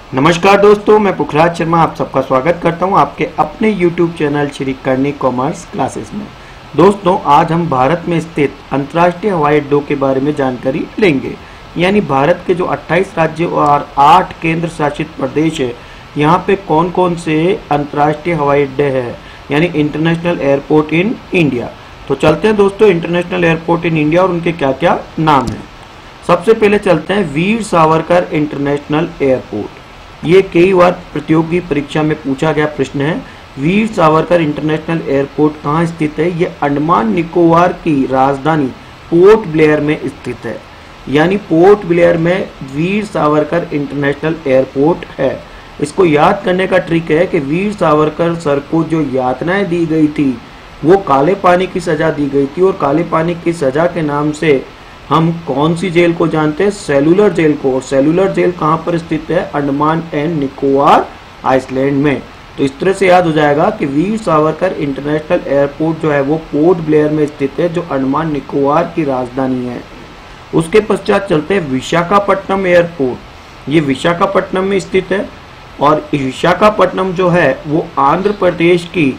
नमस्कार दोस्तों, मैं पुखराज शर्मा आप सबका स्वागत करता हूं आपके अपने YouTube चैनल श्री करनी कॉमर्स क्लासेस में। दोस्तों, आज हम भारत में स्थित अंतर्राष्ट्रीय हवाई अड्डों के बारे में जानकारी लेंगे। यानी भारत के जो 28 राज्य और 8 केंद्र शासित प्रदेश है, यहाँ पे कौन कौन से अंतर्राष्ट्रीय हवाई अड्डे हैं, यानी इंटरनेशनल एयरपोर्ट इन इंडिया। तो चलते हैं दोस्तों इंटरनेशनल एयरपोर्ट इन इंडिया और उनके क्या क्या नाम हैं। सबसे पहले चलते हैं वीर सावरकर इंटरनेशनल एयरपोर्ट। ये कई बार प्रतियोगी परीक्षा में पूछा गया प्रश्न है। वीर सावरकर इंटरनेशनल एयरपोर्ट कहाँ स्थित है? ये अंडमान निकोबार की राजधानी पोर्ट ब्लेयर में स्थित है। यानी पोर्ट ब्लेयर में वीर सावरकर इंटरनेशनल एयरपोर्ट है। इसको याद करने का ट्रिक है कि वीर सावरकर सर को जो यातनाएं दी गई थी वो काले पानी की सजा दी गई थी, और काले पानी की सजा के नाम से हम कौन सी जेल को जानते हैं? सेलुलर जेल को। और सेलुलर जेल कहाँ पर स्थित है? अंडमान एंड निकोबार आइसलैंड में। तो इस तरह से याद हो जाएगा कि वीर सावरकर इंटरनेशनल एयरपोर्ट जो है वो पोर्ट ब्लेयर में स्थित है, जो अंडमान निकोबार की राजधानी है। उसके पश्चात चलते हैं विशाखापट्टनम एयरपोर्ट। ये विशाखापट्टनम में स्थित है, और विशाखापट्टनम जो है वो आंध्र प्रदेश की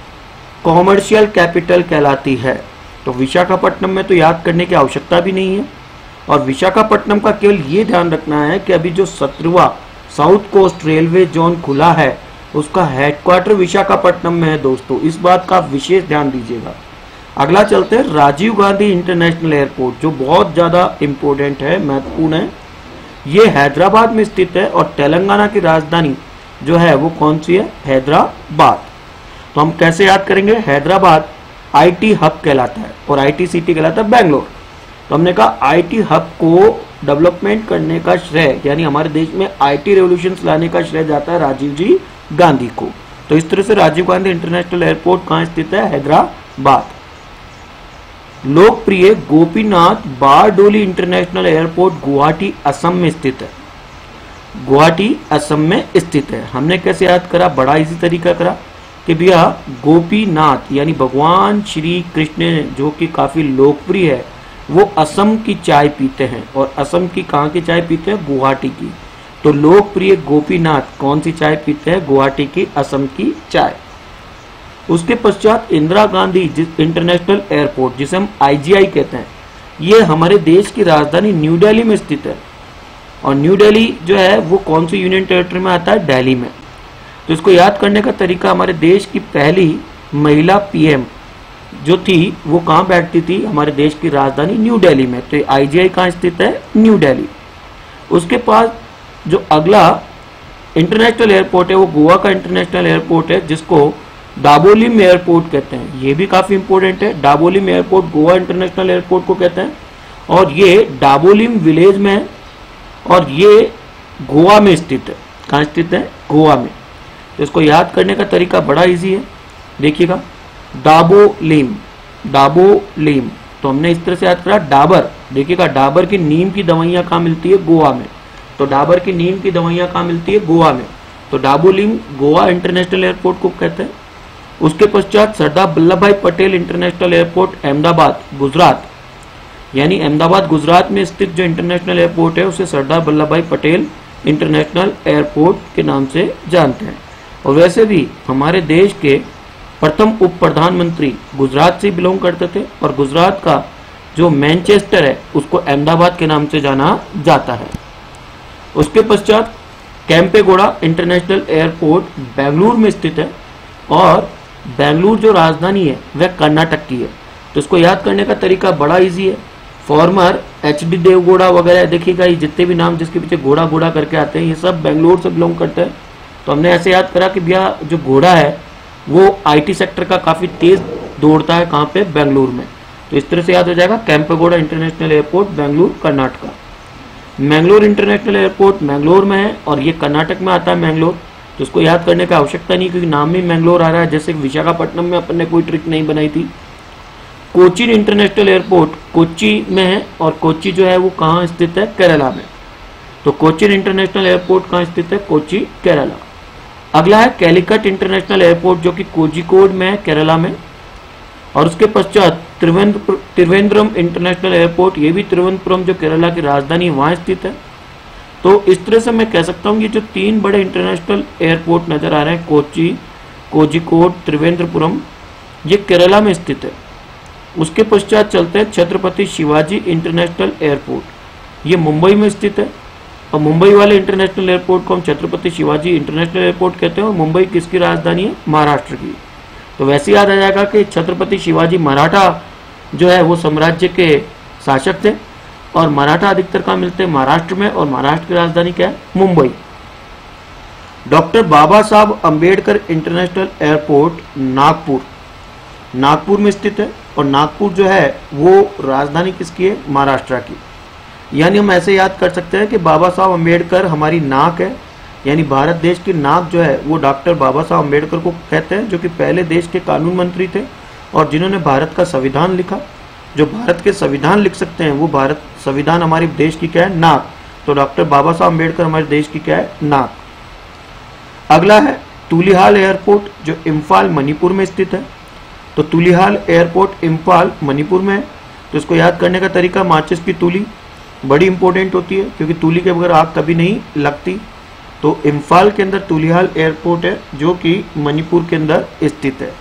कॉमर्शियल कैपिटल कहलाती है। तो विशाखापट्टनम में तो याद करने की आवश्यकता भी नहीं है। और विशाखापट्टनम का केवल ये ध्यान रखना है कि अभी जो 17वां साउथ कोस्ट रेलवे जोन खुला है उसका हेडक्वार्टर विशाखापट्टनम में है दोस्तों, इस बात का विशेष ध्यान दीजिएगा। अगला चलते हैं राजीव गांधी इंटरनेशनल एयरपोर्ट, जो बहुत ज़्यादा इम्पोर्टेंट है, महत्वपूर्ण है। ये हैदराबाद में स्थित है, और तेलंगाना की राजधानी जो है वो कौन सी है? हैदराबाद। तो हम कैसे याद करेंगे? हैदराबाद आईटी हब कहलाता है और आईटी सिटी कहलाता है बेंगलोर। तो हमने कहा आईटी हब को डेवलपमेंट करने का श्रेय, यानी हमारे देश में आईटी रेवोल्यूशन लाने का श्रेय जाता है राजीव जी गांधी को। तो इस तरह से राजीव गांधी इंटरनेशनल एयरपोर्ट कहाँ स्थित है? हैदराबाद। लोकप्रिय गोपीनाथ बारडोली इंटरनेशनल एयरपोर्ट गुवाहाटी असम में स्थित है। गुवाहाटी असम में स्थित है। हमने कैसे याद करा? बड़ा इजी तरीका करा कि भैया गोपीनाथ यानी भगवान श्री कृष्ण जो कि काफी लोकप्रिय है, वो असम की चाय पीते हैं। और असम की कहाँ की चाय पीते हैं? गुवाहाटी की। तो लोकप्रिय गोपीनाथ कौन सी चाय पीते हैं? गुवाहाटी की, असम की चाय। उसके पश्चात इंदिरा गांधी इंटरनेशनल एयरपोर्ट, जिसे हम आईजीआई कहते हैं, ये हमारे देश की राजधानी न्यू दिल्ली में स्थित है। और न्यू दिल्ली जो है वो कौन सी यूनियन टेरिटरी में आता है? दिल्ली में। तो इसको याद करने का तरीका, हमारे देश की पहली महिला पीएम जो थी वो कहाँ बैठती थी? हमारे देश की राजधानी न्यू दिल्ली में। तो आईजीआई कहाँ स्थित है? न्यू दिल्ली। उसके पास जो अगला इंटरनेशनल एयरपोर्ट है वो गोवा का इंटरनेशनल एयरपोर्ट है, जिसको डाबोलिम एयरपोर्ट कहते हैं। ये भी काफी इंपॉर्टेंट है। Dabolim airport Goa international airport को कहते हैं, और ये डाबोलिम विलेज में है, और ये गोवा में स्थित है। कहाँ स्थित है? गोवा में। तो इसको याद करने का तरीका बड़ा इजी है, देखिएगा, डाबोलिम, डाबोलिम। तो हमने इस तरह से याद करा डाबर। देखिएगा, डाबर की नीम की दवाइयाँ कहाँ मिलती है? गोवा में। तो डाबर की नीम की दवाइयाँ कहाँ मिलती है? गोवा में। तो डाबोलिम गोवा इंटरनेशनल एयरपोर्ट को कहते हैं। उसके पश्चात सरदार वल्लभ भाई पटेल इंटरनेशनल एयरपोर्ट अहमदाबाद गुजरात, यानी अहमदाबाद गुजरात में स्थित जो इंटरनेशनल एयरपोर्ट है उसे सरदार वल्लभ भाई पटेल इंटरनेशनल एयरपोर्ट के नाम से जानते हैं। और वैसे भी हमारे देश के प्रथम उप प्रधानमंत्री गुजरात से बिलोंग करते थे, और गुजरात का जो मैनचेस्टर है उसको अहमदाबाद के नाम से जाना जाता है। उसके पश्चात कैंपेगौड़ा इंटरनेशनल एयरपोर्ट बेंगलुरु में स्थित है, और बेंगलुरु जो राजधानी है वह कर्नाटक की है। तो इसको याद करने का तरीका बड़ा इजी है। फॉर्मर एचडी देवगौड़ा वगैरह, देखिएगा ये जितने भी नाम जिसके पीछे घोड़ा घोड़ा करके आते हैं ये सब बेंगलुरु से बिलोंग करते हैं। तो हमने ऐसे याद करा कि भैया जो घोड़ा है वो आईटी सेक्टर का काफी तेज दौड़ता है, कहाँ पे? बेंगलुरु में। तो इस तरह से याद हो जाएगा Kempegowda international airport Bengaluru Karnataka. Mangalore international airport Mangalore में है, और ये कर्नाटक में आता है मैंगलोर। तो इसको याद करने की आवश्यकता नहीं, क्योंकि नाम में मैंगलोर आ रहा है, जैसे विशाखापट्टनम में अपन ने कोई ट्रिक नहीं बनाई थी। कोचीन इंटरनेशनल एयरपोर्ट कोच्चि में है, और कोच्चि जो है वो कहाँ स्थित है? केरला में। तो कोचीन इंटरनेशनल एयरपोर्ट कहाँ स्थित है? कोच्चि, केरला। अगला है कैलिकट इंटरनेशनल एयरपोर्ट, जो कि कोझिकोड में है, केरला में। और उसके पश्चात त्रिवेंद्रम इंटरनेशनल एयरपोर्ट, ये भी तिरुवनंतपुरम जो केरला की राजधानी वहाँ स्थित है। तो इस तरह से मैं कह सकता हूँ ये जो 3 बड़े इंटरनेशनल एयरपोर्ट नज़र आ रहे हैं, कोची, कोझिकोड, त्रिवेंद्रपुरम, ये केरला में स्थित है। उसके पश्चात चलते हैं छत्रपति शिवाजी इंटरनेशनल एयरपोर्ट, ये मुंबई में स्थित है। और मुंबई वाले इंटरनेशनल एयरपोर्ट को हम छत्रपति शिवाजी इंटरनेशनल एयरपोर्ट कहते हैं। और मुंबई किसकी राजधानी है? महाराष्ट्र की। तो वैसे याद आ जाएगा कि छत्रपति शिवाजी मराठा जो है वो साम्राज्य के शासक थे, और मराठा अधिकतर कहाँ मिलते हैं? महाराष्ट्र में, और महाराष्ट्र की राजधानी क्या है? Mumbai. Doctor Baba Saheb Ambedkar international airport Nagpur, Nagpur में स्थित है। और नागपुर जो है वो राजधानी किसकी है? महाराष्ट्र की। यानी हम ऐसे याद कर सकते हैं कि बाबा साहब अंबेडकर हमारी नाक है, यानी भारत देश की नाक जो है वो डॉक्टर बाबा साहब अंबेडकर को कहते हैं, जो कि पहले देश के कानून मंत्री थे और जिन्होंने भारत का संविधान लिखा। जो भारत के संविधान लिख सकते हैं वो भारत संविधान हमारे देश की क्या है? नाक। तो डॉक्टर बाबा साहब अंबेडकर हमारे देश की क्या है? नाक। अगला है तुलिहाल एयरपोर्ट, जो इम्फाल मणिपुर में स्थित है। तो तुलिहाल एयरपोर्ट इम्फाल मणिपुर में है। तो इसको याद करने का तरीका, माचिस की तीली बड़ी इंपॉर्टेंट होती है, क्योंकि तीली के बगैर आग कभी नहीं लगती। तो इम्फाल के अंदर तुलिहाल एयरपोर्ट है, जो कि मणिपुर के अंदर स्थित है।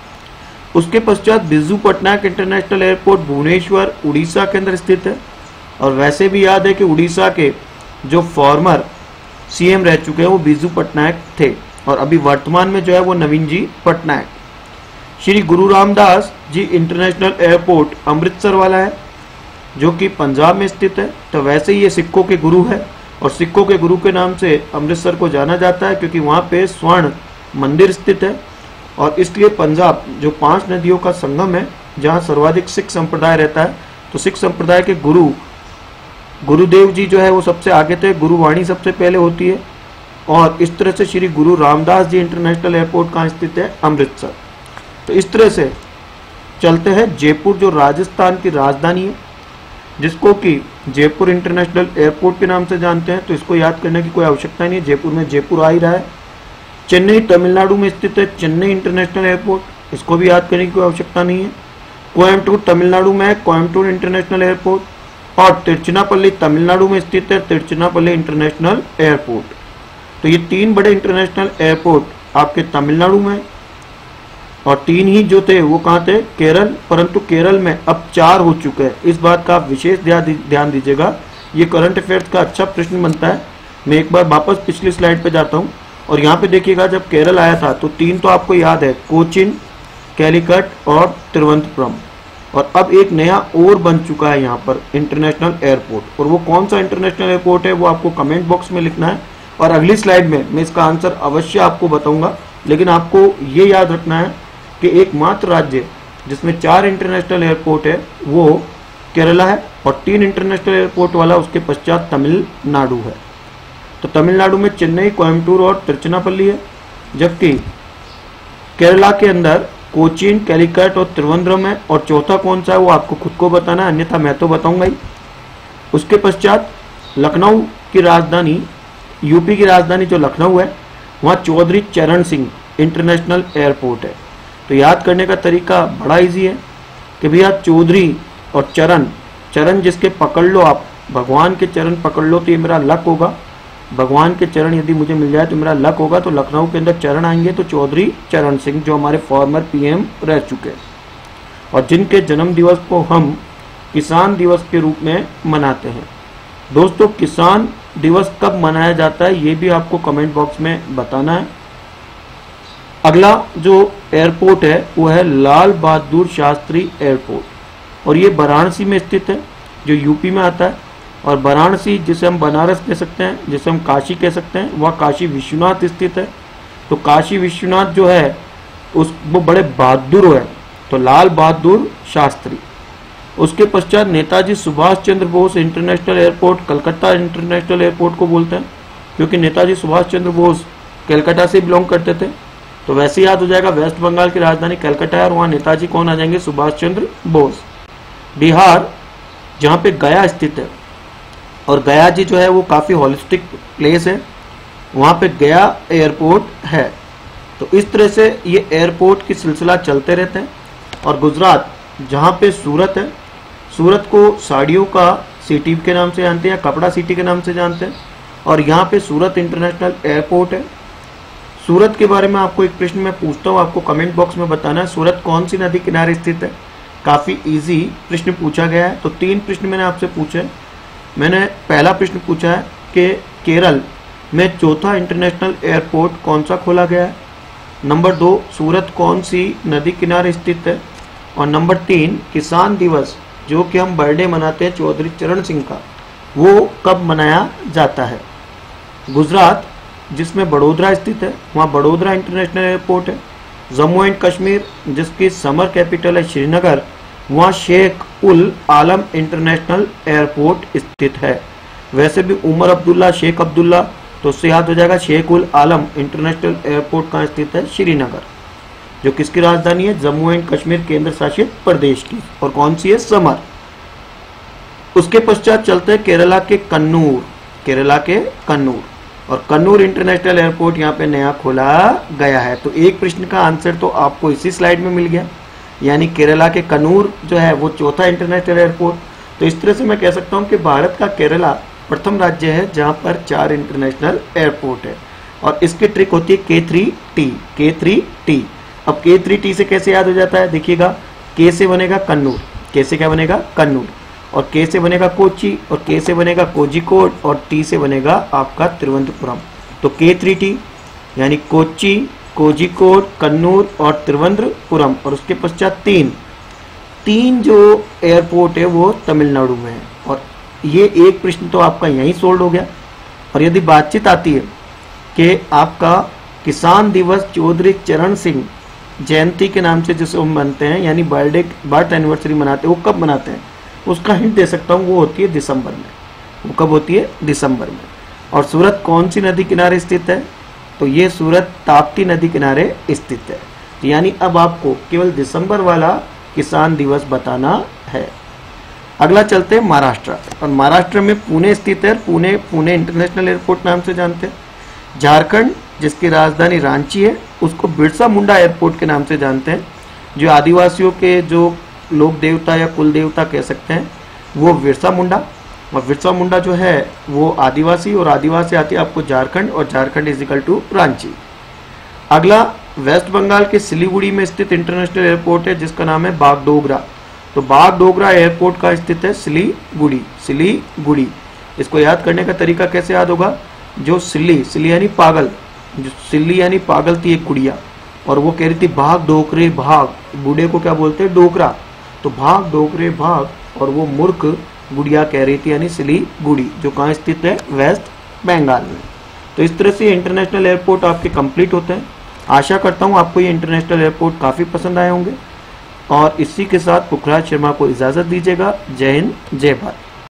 उसके पश्चात बिरजू पटनायक इंटरनेशनल एयरपोर्ट भुवनेश्वर उड़ीसा के अंदर स्थित है। और वैसे भी याद है कि उड़ीसा के जो फॉर्मर सीएम रह चुके हैं वो बिरजू पटनायक थे, और अभी वर्तमान में जो है वो नवीन जी पटनायक। श्री गुरु रामदास जी इंटरनेशनल एयरपोर्ट अमृतसर वाला है, जो कि पंजाब में स्थित है। तो वैसे ही ये सिखों के गुरु है, और सिखों के गुरु के नाम से अमृतसर को जाना जाता है, क्योंकि वहाँ पे स्वर्ण मंदिर स्थित है। और इसलिए पंजाब जो 5 नदियों का संगम है, जहाँ सर्वाधिक सिख संप्रदाय रहता है, तो सिख संप्रदाय के गुरु गुरुदेव जी जो है वो सबसे आगे थे, गुरुवाणी सबसे पहले होती है। और इस तरह से श्री गुरु रामदास जी इंटरनेशनल एयरपोर्ट कहाँ स्थित है? अमृतसर। तो इस तरह से चलते हैं जयपुर, जो राजस्थान की राजधानी है, जिसको कि जयपुर इंटरनेशनल एयरपोर्ट के नाम से जानते हैं। तो इसको याद करने की कोई आवश्यकता नहीं है, जयपुर में जयपुर आ ही रहा है। चेन्नई तमिलनाडु में स्थित है चेन्नई इंटरनेशनल एयरपोर्ट, इसको भी याद करने की कोई आवश्यकता नहीं है। कोयम्बटूर तमिलनाडु में है कोयम्बटूर इंटरनेशनल एयरपोर्ट, और तिरुचिरापल्ली तमिलनाडु में स्थित है तिरुचिरापल्ली इंटरनेशनल एयरपोर्ट। तो ये 3 बड़े इंटरनेशनल एयरपोर्ट आपके तमिलनाडु में, और 3 ही जो थे वो कहाँ थे? केरल। परंतु केरल में अब 4 हो चुके हैं, इस बात का आप विशेष ध्यान दीजिएगा। ये करंट अफेयर्स का अच्छा प्रश्न बनता है। मैं एक बार वापस पिछली स्लाइड पे जाता हूँ, और यहाँ पे देखिएगा जब केरल आया था तो 3 तो आपको याद है, कोचिन, कैलिकट और तिरुवनंतपुरम। और अब एक नया और बन चुका है यहाँ पर इंटरनेशनल एयरपोर्ट, और वो कौन सा इंटरनेशनल एयरपोर्ट है वो आपको कमेंट बॉक्स में लिखना है, और अगली स्लाइड में मैं इसका आंसर अवश्य आपको बताऊंगा। लेकिन आपको ये याद रखना है कि एकमात्र राज्य जिसमें 4 इंटरनेशनल एयरपोर्ट है वो केरला है, और 3 इंटरनेशनल एयरपोर्ट वाला उसके पश्चात तमिलनाडु है। तो तमिलनाडु में चेन्नई, कोयम्बटूर और तिरुचिरापल्ली है, जबकि केरला के अंदर कोचीन, कैलिकट और त्रिवेंद्रम है। और चौथा कौन सा है वो आपको खुद को बताना है, अन्यथा मैं तो बताऊंगा ही। उसके पश्चात लखनऊ की राजधानी, यूपी की राजधानी जो लखनऊ है, वहाँ चौधरी चरण सिंह इंटरनेशनल एयरपोर्ट है। तो याद करने का तरीका बड़ा इजी है कि भैया चौधरी और चरण, चरण जिसके पकड़ लो आप, भगवान के चरण पकड़ लो तो ये मेरा लक होगा, भगवान के चरण यदि मुझे मिल जाए तो मेरा लक होगा। तो लखनऊ के अंदर चरण आएंगे, तो चौधरी चरण सिंह जो हमारे फॉर्मर पीएम रह चुके हैं, और जिनके जन्म दिवस को हम किसान दिवस के रूप में मनाते हैं। दोस्तों, किसान दिवस कब मनाया जाता है ये भी आपको कमेंट बॉक्स में बताना है। अगला जो एयरपोर्ट है वो है लाल बहादुर शास्त्री एयरपोर्ट, और ये वाराणसी में स्थित है, जो यूपी में आता है। और वाराणसी जिसे हम बनारस कह सकते हैं, जिसे हम काशी कह सकते हैं, वह काशी विश्वनाथ स्थित है। तो काशी विश्वनाथ जो है वो बड़े बहादुर है, तो लाल बहादुर शास्त्री। उसके पश्चात Netaji Subhash Chandra Bose international airport, Calcutta international airport को बोलते हैं, क्योंकि नेताजी सुभाष चंद्र बोस कलकत्ता से बिलोंग करते थे। तो वैसे याद हो जाएगा, वेस्ट बंगाल की राजधानी कलकत्ता है, और वहाँ नेताजी कौन आ जाएंगे? सुभाष चंद्र बोस। बिहार जहाँ पे गया स्थित है, और गया जी जो है वो काफ़ी हॉलिस्टिक प्लेस है, वहाँ पे गया एयरपोर्ट है। तो इस तरह से ये एयरपोर्ट की सिलसिला चलते रहते हैं। और गुजरात जहाँ पे सूरत है, सूरत को साड़ियों का सिटी के नाम से जानते हैं, या कपड़ा सिटी के नाम से जानते हैं, और यहाँ पे सूरत इंटरनेशनल एयरपोर्ट है। सूरत के बारे में आपको एक प्रश्न मैं पूछता हूँ, आपको कमेंट बॉक्स में बताना है सूरत कौन सी नदी किनारे स्थित है। काफ़ी इजी प्रश्न पूछा गया है। तो 3 प्रश्न मैंने आपसे पूछे। मैंने पहला प्रश्न पूछा है कि केरल में चौथा इंटरनेशनल एयरपोर्ट कौन सा खोला गया है। नंबर 2, सूरत कौन सी नदी किनारे स्थित है। और नंबर 3, किसान दिवस जो कि हम बर्थडे मनाते हैं चौधरी चरण सिंह का, वो कब मनाया जाता है। गुजरात जिसमें बड़ोदरा स्थित है, वहाँ बड़ोदरा इंटरनेशनल एयरपोर्ट है। जम्मू एंड कश्मीर जिसकी समर कैपिटल है श्रीनगर, वहाँ शेख उल आलम इंटरनेशनल एयरपोर्ट स्थित है। वैसे भी उमर अब्दुल्ला, शेख अब्दुल्ला, तो उससे याद हो जाएगा शेख उल आलम इंटरनेशनल एयरपोर्ट कहाँ स्थित है, श्रीनगर, जो किसकी राजधानी है, जम्मू एंड कश्मीर केंद्र शासित प्रदेश की, और कौन सी है, समर। उसके पश्चात चलते हैं केरला के कन्नूर, केरला के कन्नूर, और कन्नूर इंटरनेशनल एयरपोर्ट यहाँ पे नया खोला गया है। तो एक प्रश्न का आंसर तो आपको इसी स्लाइड में मिल गया, यानी केरला के कन्नूर जो है वो चौथा इंटरनेशनल एयरपोर्ट। तो इस तरह से मैं कह सकता हूँ कि भारत का केरला प्रथम राज्य है जहाँ पर 4 इंटरनेशनल एयरपोर्ट है। और इसकी ट्रिक होती है K3T, K3T। अब K3T से कैसे याद हो जाता है, देखिएगा, K से बनेगा कन्नूर, K से क्या बनेगा, कन्नूर, और K से बनेगा कोची, और K से बनेगा कोझिकोड, और T से बनेगा आपका तिरुवनंतपुरम। तो K3T यानी कोची, कोझिकोड, कन्नूर और तिरुवनंतपुरम। और उसके पश्चात 3 जो एयरपोर्ट है वो तमिलनाडु में है। और ये एक प्रश्न तो आपका यहीं सोल्व हो गया। और यदि बातचीत आती है कि आपका किसान दिवस चौधरी चरण सिंह जयंती के नाम से जिसे हम मनते हैं, यानी बर्थ एनिवर्सरी मनाते हैं, वो कब मनाते हैं, उसका हिंट दे सकता हूँ, वो होती है दिसंबर में। वो कब होती है, दिसंबर में। और सूरत कौन सी नदी किनारे स्थित है, तो ये सूरत ताप्ती नदी किनारे स्थित है। तो यानी अब आपको केवल दिसंबर वाला किसान दिवस बताना है। अगला चलते हैं महाराष्ट्र, और महाराष्ट्र में पुणे स्थित है। पुणे इंटरनेशनल एयरपोर्ट नाम से जानते हैं। झारखंड जिसकी राजधानी रांची है, उसको बिरसा मुंडा एयरपोर्ट के नाम से जानते हैं। जो आदिवासियों के जो लोक देवता या कुल देवता कह सकते हैं, वो बिरसा मुंडा, और बिरसा मुंडा जो है वो आदिवासी, और आदिवासी आती है आपको झारखंड, और Jharkhand is equal to Ranchi. अगला वेस्ट बंगाल के सिलीगुड़ी में स्थित इंटरनेशनल एयरपोर्ट है जिसका नाम है बागडोगरा। तो बागडोगरा एयरपोर्ट का स्थित है सिलीगुड़ी। इसको याद करने का तरीका कैसे याद होगा, जो सिल्ली यानी पागल, जो सिल्ली यानी पागल थी एक गुड़िया, और वो कह रही थी भाग डोकरे भाग, बूढ़े को क्या बोलते हैं, डोकरा। तो भाग डोकरे भाग, और वो मूर्ख गुड़िया कह रही थी, यानी सिलीगुड़ी, जो कहाँ स्थित है, वेस्ट बंगाल में। तो इस तरह से इंटरनेशनल एयरपोर्ट आपके कंप्लीट होते हैं। आशा करता हूँ आपको ये इंटरनेशनल एयरपोर्ट काफ़ी पसंद आए होंगे। और इसी के साथ पुखराज शर्मा को इजाज़त दीजिएगा। जय हिंद, जय भारत।